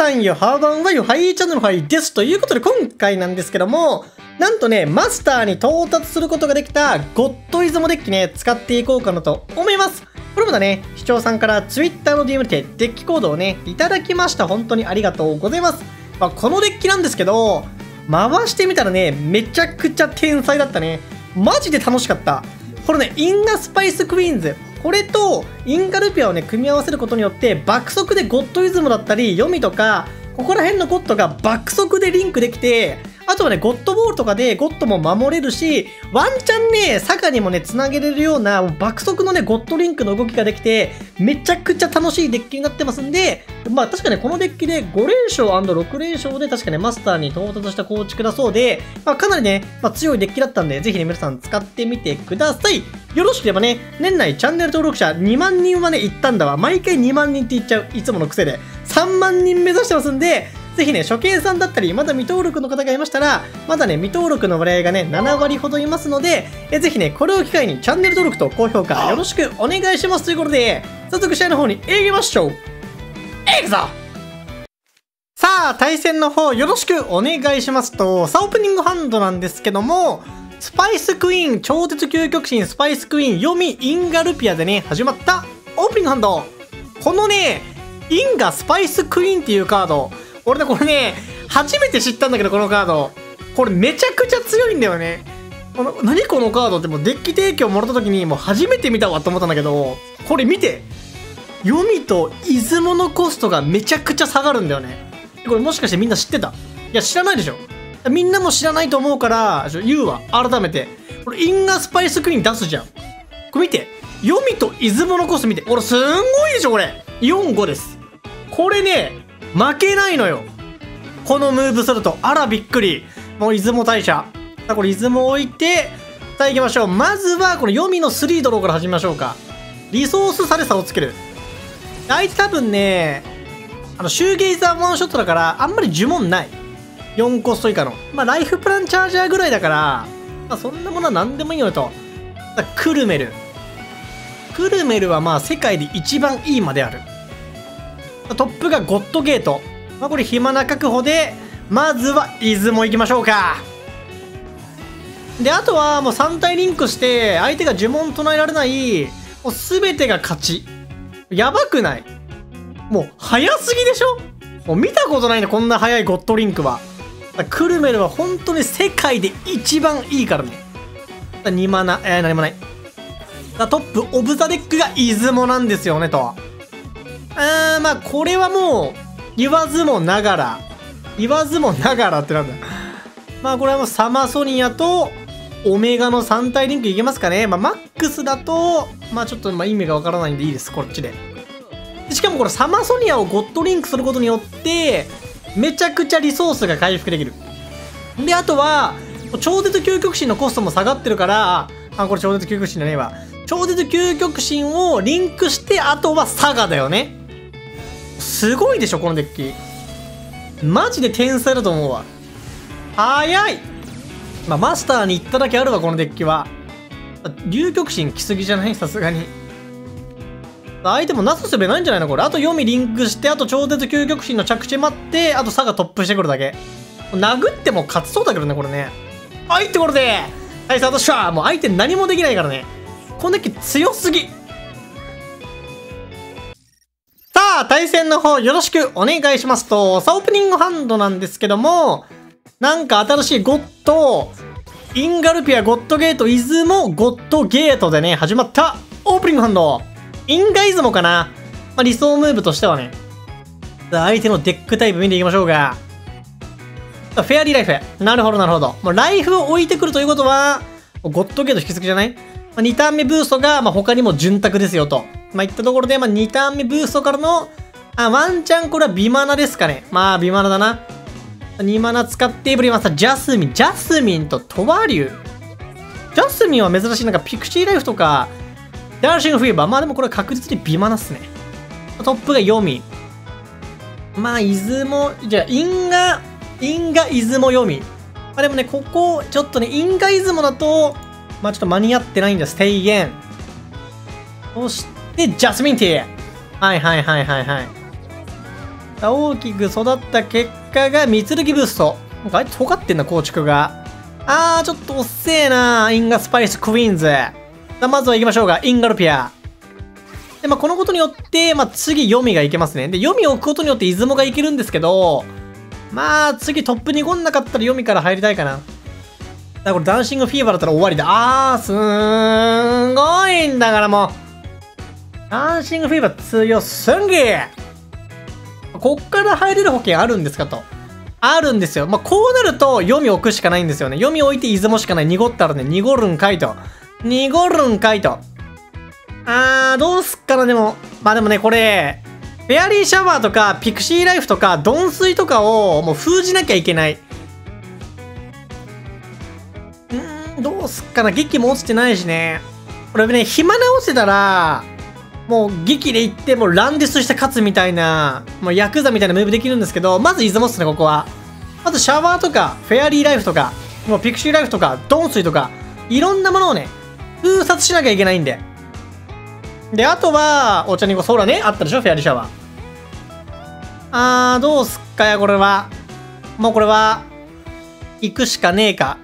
さんよ、ハーバンはよ、ハイチャンネルのハイです。ということで、今回なんですけども、なんとね、マスターに到達することができたゴッドイズムデッキね、使っていこうかなと思います。これもだね、視聴さんから Twitter の DM でデッキコードをね、いただきました。本当にありがとうございます。このデッキなんですけど、回してみたらね、めちゃくちゃ天才だったね。マジで楽しかった。これね、インガスパイスクイーンズ。これとインガルピアをね、組み合わせることによって、爆速でゴッドイズムだったり、読みとか、ここら辺のゴッドが爆速でリンクできて、あとはね、ゴッドボールとかでゴッドも守れるし、ワンチャンね、サガにもね、繋げれるような爆速のね、ゴッドリンクの動きができて、めちゃくちゃ楽しいデッキになってますんで、まあ確かね、このデッキで5連勝 &6 連勝で確かね、マスターに到達した構築だそうで、かなりね、強いデッキだったんで、ぜひね、皆さん使ってみてください。よろしければね、年内チャンネル登録者2万人はね、行ったんだわ。毎回2万人って言っちゃう。いつもの癖で。3万人目指してますんで、ぜひね、初見さんだったり、まだ未登録の方がいましたら、まだね、未登録の割合がね、7割ほどいますので、ぜひね、これを機会にチャンネル登録と高評価よろしくお願いしますということで、早速試合の方に行きましょう。行くぞ！さあ、対戦の方よろしくお願いしますと、さあ、オープニングハンドなんですけども、スパイスクイーン、超絶究極神スパイスクイーン、読みインガルピアでね、始まったオープニングハンド。このね、インガスパイスクイーンっていうカード、俺ね、これね、初めて知ったんだけど、このカード。これめちゃくちゃ強いんだよね。何このカードってもうデッキ提供もらった時にもう初めて見たわと思ったんだけど、これ見て。読みと出雲のコストがめちゃくちゃ下がるんだよね。これもしかしてみんな知ってた？いや、知らないでしょ。みんなも知らないと思うから、言うわ。改めて。これインガスパイスクイーン出すじゃん。これ見て。読みと出雲のコスト見て。俺すんごいでしょ、これ。4、5です。これね、負けないのよ。このムーブすると。あら、びっくり。もう出雲大社。さあ、これ出雲置いて、さあ行きましょう。まずは、この読みの3ドローから始めましょうか。リソースされ差をつける。相手多分ね、シューゲイザーワンショットだから、あんまり呪文ない。4コスト以下の。ライフプランチャージャーぐらいだから、そんなものは何でもいいのよと。クルメル。クルメルは世界で一番いいまである。トップがゴッドゲート。これ暇な確保で、まずは出雲行きましょうか。で、あとはもう3体リンクして、相手が呪文唱えられない、もう全てが勝ち。やばくない？もう早すぎでしょ？もう見たことないね、こんな早いゴッドリンクは。クルメルは本当に世界で一番いいからね。2マナ、何もない。トップオブザデックが出雲なんですよね、と。これはもう、言わずもながらってなんだ。これはもうサマソニアと、オメガの3体リンクいけますかね。マックスだと、ちょっと意味がわからないんでいいです、こっちで。しかもこれサマソニアをゴッドリンクすることによって、めちゃくちゃリソースが回復できる。で、あとは、超絶究極神のコストも下がってるから、これ超絶究極神じゃねえわ。超絶究極神をリンクして、あとはサガだよね。すごいでしょ、このデッキ。マジで天才だと思うわ。早い！マスターに行っただけあるわ、このデッキは。竜極神来すぎじゃない？さすがに。相手もなすすべないんじゃないのこれ。あと読みリンクして、あと超絶究極神の着地待って、あとサガトップしてくるだけ。殴っても勝つそうだけどね、これね。はいってことで、はい、スタートしゃー。もう相手何もできないからね。このデッキ強すぎ。さあ、対戦の方よろしくお願いしますと、さあ、オープニングハンドなんですけども、なんか新しいゴッド、インガルピア、ゴッドゲート、出雲、ゴッドゲートでね、始まったオープニングハンド。インガ出雲かな。理想ムーブとしてはね。相手のデックタイプ見ていきましょうか。フェアリーライフ。なるほど、なるほど。もうライフを置いてくるということは、ゴッドゲート引き継ぎじゃない？ 2 ターン目ブーストが、他にも潤沢ですよと。いったところで、2ターン目ブーストからの、ワンチャンこれはビマナですかね。ビマナだな。2マナ使ってブリマスター、ジャスミンとトワリュウ。ジャスミンは珍しい、なんかピクシーライフとか、ダーシングフィーバー。でもこれは確実にビマナっすね。トップが読み。出雲、じゃあ、インガ、出雲読み。でもね、ここ、ちょっとね、インガ出雲だと、ちょっと間に合ってないんだ、ステイゲン。そして、ジャスミンティー。はい。 大きく育った結果が三剣ブースト。なんかあいつ尖ってんな、構築が。ちょっとおっせえな。インガスパイスクイーンズ。さあ、まずは行きましょうか。インガルピア。で、このことによって、次、読みがいけますね。で、読みを置くことによって出雲がいけるんですけど、次トップに来んなかったら読みから入りたいかな。だからこれダンシングフィーバーだったら終わりだ。すんごいんだからもう。ダンシングフィーバー強すんぎー。こっから入れる保険あるんですかと。あるんですよ。こうなると読み置くしかないんですよね。読み置いて出雲しかない。濁ったらね、濁るんかいと。濁るんかいと。どうすっかな、でも。でもね、これ、フェアリーシャワーとか、ピクシーライフとか、ドンスイとかをもう封じなきゃいけない。どうすっかな。劇も落ちてないしね。これね、暇な落ちてたら、もう劇で行って、もうランディスして勝つみたいな、もうヤクザみたいなムーブできるんですけど、まず出雲っすね、ここは。まずシャワーとか、フェアリーライフとか、もうピクシーライフとか、ドンスイとか、いろんなものをね、封殺しなきゃいけないんで。で、あとは、お茶にそうだね、あったでしょ、フェアリーシャワー。どうすっかや、これは。もうこれは、行くしかねえか。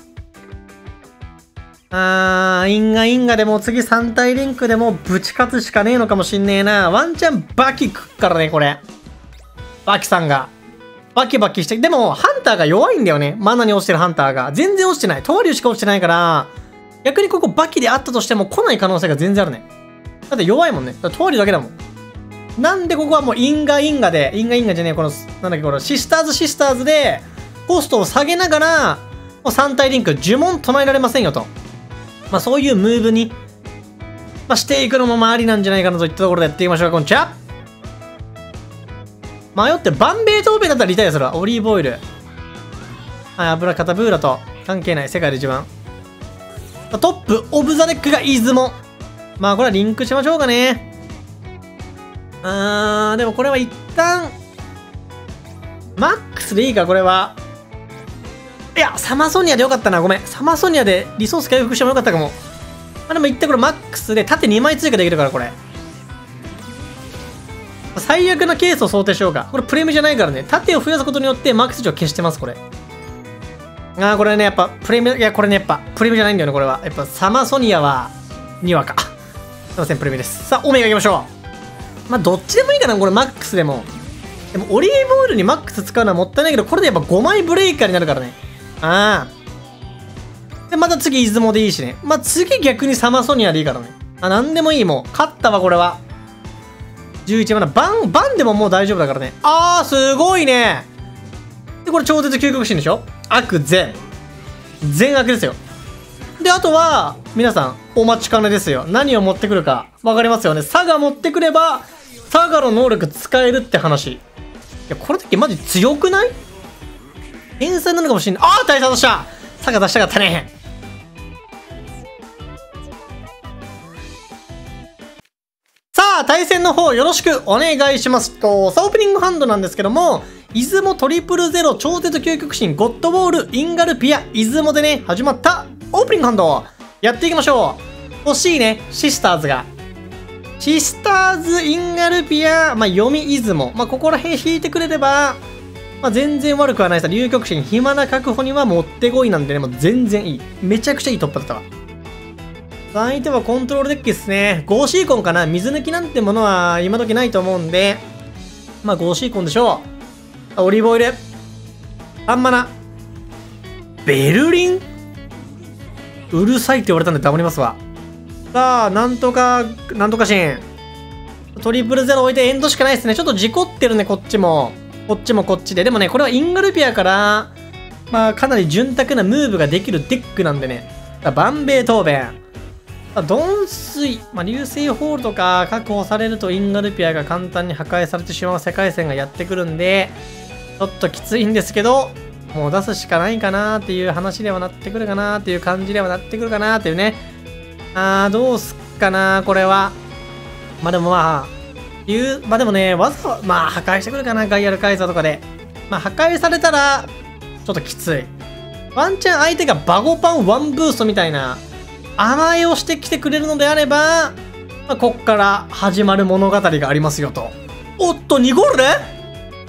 因果でも次3体リンクでもぶち勝つしかねえのかもしんねえな。ワンチャンバキ食っからね、これ。バキさんが。バキバキして。でも、ハンターが弱いんだよね。マナに落ちてるハンターが。全然落ちてない。トワリュウしか落ちてないから、逆にここバキであったとしても来ない可能性が全然あるね。だって弱いもんね。だってトワリュウだけだもん。なんでここはもう因果じゃねえ、この、なんだっけ、このシスターズで、コストを下げながら、もう3体リンク呪文唱えられませんよと。そういうムーブに、していくのもありなんじゃないかなといったところでやっていきましょうか。こんにちは。迷って、バンベイトーベだったらリタイアするわ。オリーブオイル。油カタブーラと関係ない。世界で一番。トップオブザデックが出雲。これはリンクしましょうかね。でもこれは一旦、マックスでいいか、これは。いや、サマソニアでよかったな。ごめん。サマソニアでリソース回復してもよかったかも。でも一旦これマックスで縦2枚追加できるから、これ。最悪なケースを想定しようか。これプレミじゃないからね。縦を増やすことによってマックス値を消してます、これ。これね、やっぱプレミ、いや、これね、やっぱプレミじゃないんだよね、これは。やっぱサマソニアは2話か。すいません、プレミです。さあ、オメガ行きましょう。どっちでもいいかな、これマックスでも。でも、オリーブオイルにマックス使うのはもったいないけど、これでやっぱ5枚ブレイカーになるからね。で、また次、出雲でいいしね。次逆にサマソニアでいいからね。なんでもいい、もう。勝ったわ、これは。11まだ。バンでももう大丈夫だからね。すごいね。で、これ超絶究極心でしょ。悪善。善悪ですよ。で、あとは、皆さん、お待ちかねですよ。何を持ってくるか。わかりますよね。サガ持ってくれば、サガの能力使えるって話。いや、これだけマジ強くない？天才なのかもしれない。大差出した。サガ出したかったね。さあ、対戦の方よろしくお願いしますと、オープニングハンドなんですけども、出雲000超絶究極神ゴッドウォールインガルピア出雲でね、始まったオープニングハンドやっていきましょう。欲しいね、シスターズが。シスターズインガルピア、読み出雲。ここら辺引いてくれれば、全然悪くはないさ。竜極神暇な確保にはもってこいなんでね、もう全然いい。めちゃくちゃいい突破だったわ。相手はコントロールデッキですね。ゴーシーコンかな。水抜きなんてものは今時ないと思うんで、ゴーシーコンでしょう。オリーブオイル。3マナ。ベルリンうるさいって言われたんで黙りますわ。さあ、なんとかシーン。000置いてエンドしかないですね。ちょっと事故ってるね、こっちも。こっちで。でもね、これはインガルピアから、かなり潤沢なムーブができるデックなんでね。バンベイトーベン。ドンスイ。流星ホールとか確保されるとインガルピアが簡単に破壊されてしまう世界線がやってくるんで、ちょっときついんですけど、もう出すしかないかなーっていう話ではなってくるかなーっていう感じではなってくるかなーっていうね。どうすっかなー、これは。でもでもね、わざわざ、破壊してくるかな、ガイアルカイザーとかで。破壊されたら、ちょっときつい。ワンチャン相手がバゴパンワンブーストみたいな、甘えをしてきてくれるのであれば、こっから始まる物語がありますよと。おっと、2ゴールで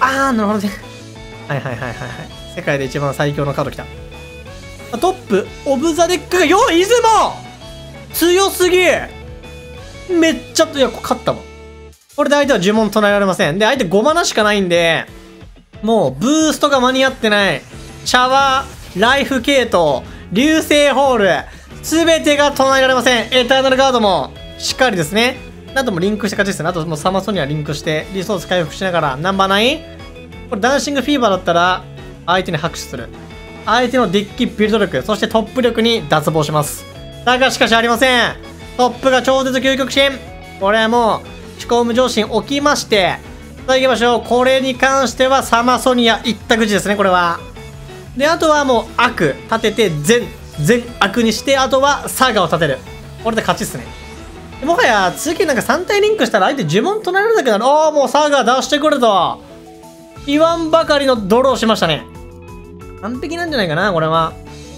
なるほどね。はいはいはいはいはい。世界で一番最強のカード来た。トップ、オブザデックが、出雲強すぎ。めっちゃ、いや、勝ったわ。これで相手は呪文唱えられません。で、相手5マナしかないんで、もう、ブーストが間に合ってない。シャワー、ライフ系統、流星ホール、すべてが唱えられません。エターナルガードも、しっかりですね。あともリンクした感じですね。あともうサマソニアリンクして、リソース回復しながら、ナンバー 9？ これダンシングフィーバーだったら、相手に拍手する。相手のデッキビルド力、そしてトップ力に脱帽します。だがしかしありません。トップが超絶究極心。これはもう、思考無常心起きまして、さあ行きましょう。これに関してはサマソニア一択口ですね、これは。で、あとはもう悪立てて全悪にして、あとはサガを立てる。これで勝ちっすね。もはや次なんか3体リンクしたら相手呪文唱えられなくなる。もうサガ出してくると。言わんばかりのドローしましたね。完璧なんじゃないかな、これは。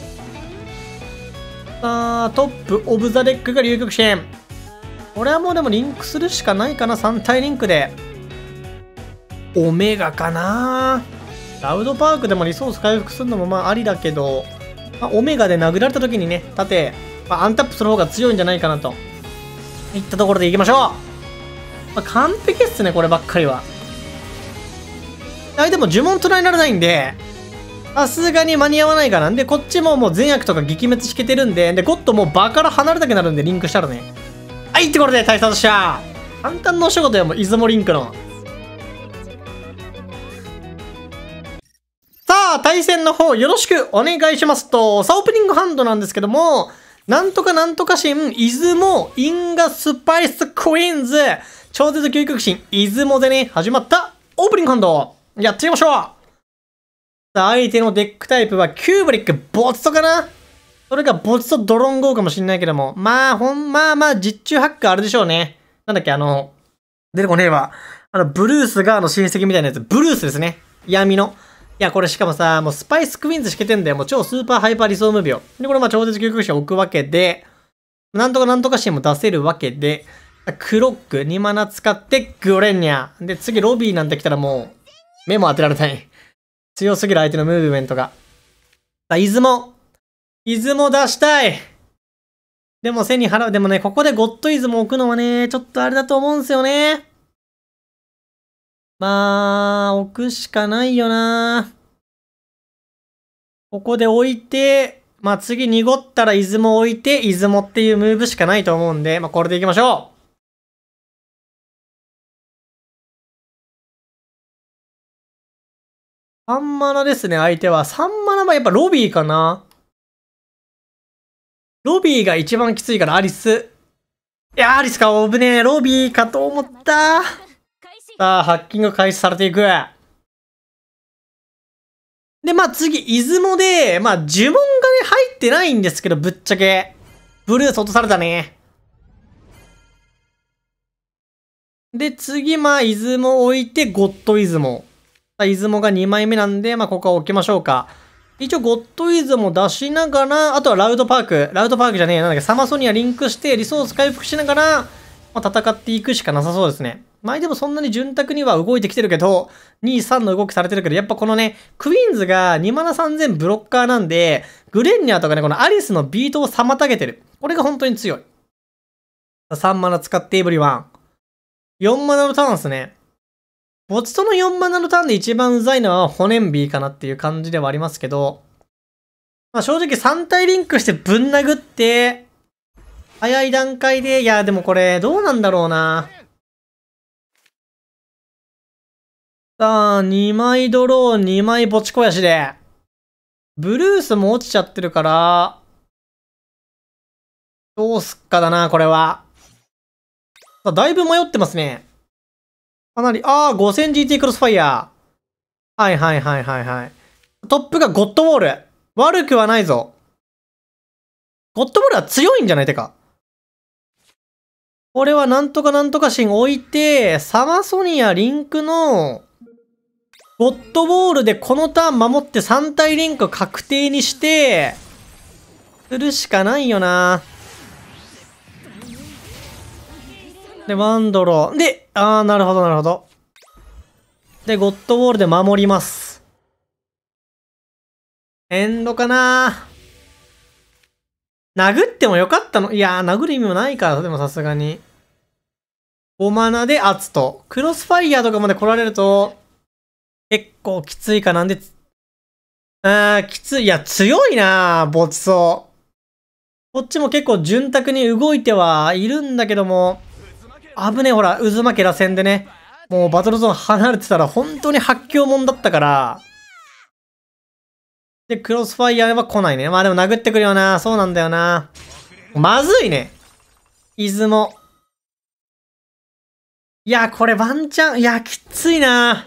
トップオブザデックが竜極心。これはもうでもリンクするしかないかな、3体リンクで。オメガかな。ラウドパークでもリソース回復するのもまあありだけど、オメガで殴られた時にね、盾、アンタップする方が強いんじゃないかなといったところでいきましょう。完璧っすね、こればっかりは。でも呪文唱えられないんで、さすがに間に合わないかな。で、こっちももう善悪とか撃滅しけてるんで、で、ゴッドもう場から離れたくなるんでリンクしたらね。はいってこれで対策した。簡単なお仕事よ、もう出雲リンクの。さあ、対戦の方よろしくお願いしますと、さあ、オープニングハンドなんですけども、なんとかなんとか神、出雲、因果スパイスクイーンズ、超絶究極神、出雲でね、始まったオープニングハンド、やってみましょう。さあ、相手のデックタイプはキューブリック、ボツトかな。それがボツトドロンゴーかもしんないけども、まあ、実中ハックあるでしょうね。なんだっけ、出てこねえわ。ブルースが親戚みたいなやつ、ブルースですね。闇の。いや、これしかもさ、もうスパイスクイーンズしけてんだよ。もう超スーパーハイパー理想ムービーを。で、これ超絶究極神を置くわけで、なんとかなんとか神も出せるわけで、クロック、2マナ使ってグレンニャ。で、次ロビーなんて来たらもう、目も当てられない。強すぎる相手のムーブメントが。さあ、出雲出したい。でも背に払う。でもね、ここでゴッド出雲置くのはね、ちょっとあれだと思うんすよね。まあ、置くしかないよな。ここで置いて、まあ次濁ったら出雲置いて、出雲っていうムーブしかないと思うんで、まあこれでいきましょう。3マナですね、相手は。3マナはやっぱロビーかな。ロビーが一番きついからアリス。いや、アリスか、危ねえ。ロビーかと思った。さあ、ハッキング開始されていく。で、まあ次、出雲で、まあ呪文がね、入ってないんですけど、ぶっちゃけ。ブルース落とされたね。で、次、まあ、出雲置いて、ゴッド出雲。出雲が2枚目なんで、まあ、ここは置きましょうか。一応、ゴッド出雲出しながら、あとはラウドパーク。ラウドパークじゃねえ、なんだっけ、サマソニアリンクして、リソース回復しながら、まあ、戦っていくしかなさそうですね。まあ、でもそんなに潤沢には動いてきてるけど、2、3の動きされてるけど、やっぱこのね、クイーンズが2マナ3000ブロッカーなんで、グレンニャーとかね、このアリスのビートを妨げてる。これが本当に強い。3マナ使ってエブリワン。4マナのターンですね。ボツとの4マナのターンで一番うざいのはホネンビーかなっていう感じではありますけど、まあ正直3体リンクしてぶん殴って、早い段階で、いやでもこれどうなんだろうな。さあ、2枚ドロー、2枚ぼちこやしで、ブルースも落ちちゃってるから、どうすっかだな、これは。だいぶ迷ってますね。かなり、5000GT クロスファイヤー。はい。トップがゴッドウォール。悪くはないぞ。ゴッドウォールは強いんじゃないてか。これはなんとかなんとかシン置いて、サマソニアリンクの、ゴッドウォールでこのターン守って3体リンク確定にして、するしかないよな。で、ワンドロー。で、なるほど。 で、ゴッドウォールで守ります。エンドかな。殴ってもよかったの？いやー、殴る意味もないから、でもさすがに。5マナで圧と。クロスファイヤーとかまで来られると、結構きついかなんで、きつい。いや、強いなボツソー。こっちも結構潤沢に動いてはいるんだけども、危ねえ、ほら、渦巻き螺旋でね、もうバトルゾーン離れてたら本当に発狂もんだったから、で、クロスファイヤーは来ないね。まあでも殴ってくるよな。そうなんだよな。まずいね。出雲。いや、これワンチャン、いや、きついな。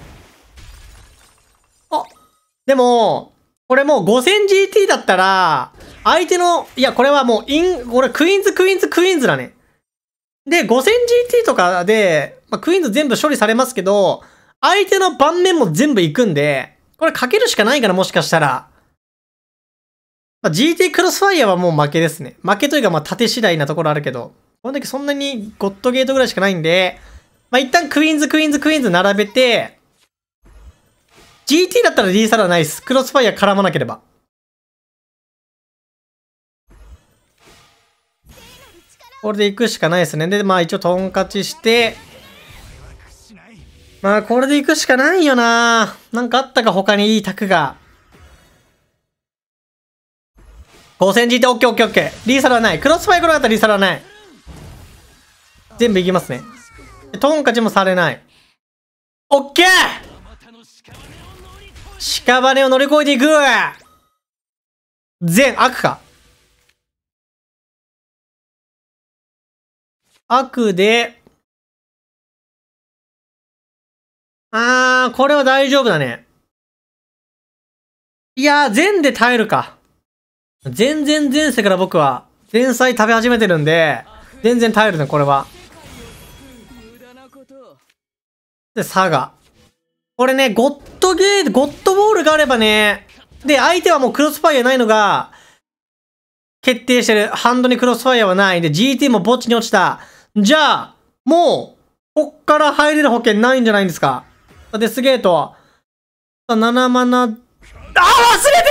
あ、でも、これもう 5000GT だったら、相手の、いや、これはもうこれクイーンズだね。で、5000GT とかで、まあ、クイーンズ全部処理されますけど、相手の盤面も全部行くんで、これかけるしかないかな、もしかしたら。まあ、GT クロスファイヤーはもう負けですね。負けというか、まあ、縦次第なところあるけど、この時そんなにゴッドゲートぐらいしかないんで、まあ、一旦クイーンズ並べて、GT だったら D サラナイス。クロスファイヤー絡まなければ。これで行くしかないですね。で、まあ一応トン勝ちして、まあこれで行くしかないよな。なんかあったか他にいいタクが。5000GT、オッケーオッケーオッケー。リーサルはない。クロスファイアーだったらリーサルはない。全部行きますね。トン勝ちもされない。オッケー！屍を乗り越えていく！全悪か。悪で、これは大丈夫だね。いやー、全で耐えるか。全然前世から僕は、前菜食べ始めてるんで、全然耐えるね、これは。で、サガ。これね、ゴッドボールがあればね、で、相手はもうクロスファイアないのが、決定してる。ハンドにクロスファイアはない。で、GT も墓地に落ちた。じゃあ、もう、こっから入れる保険ないんじゃないんですか。デスゲート。7マナ、忘れ